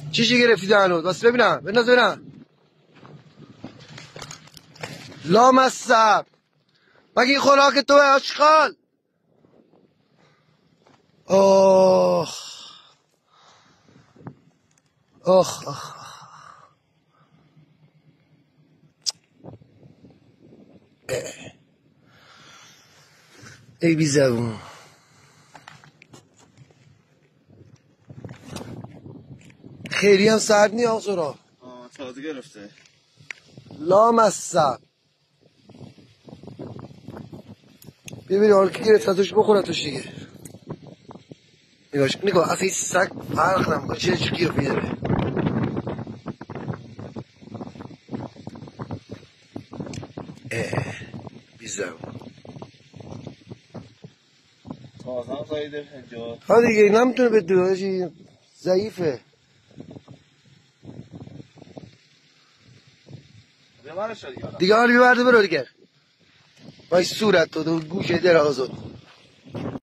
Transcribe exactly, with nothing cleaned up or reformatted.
چیشی گرفتی دهنوت؟ واسه ببینم بنداز ببینم. لامصب مگه این خوراک تو آشغال؟ آخ آخ آخ ای بی زبون. خیلی هم سرد نی آقا سرا. آه تازه گرفته. لامصب ببین حالا که گرفت توش بخورتش دیگه. نگاش نگاه افیس سگ فرق نمیکنه چه چکی رو پیداره. اه بی زبون. تازه هم زایده اینجا. ها دیگه نمیتونه به دوهاشی ضعیفه. ببرش دیگه. دیگه حالی ببرده برو دیگه. وای صورت تو دو گوشه درازت.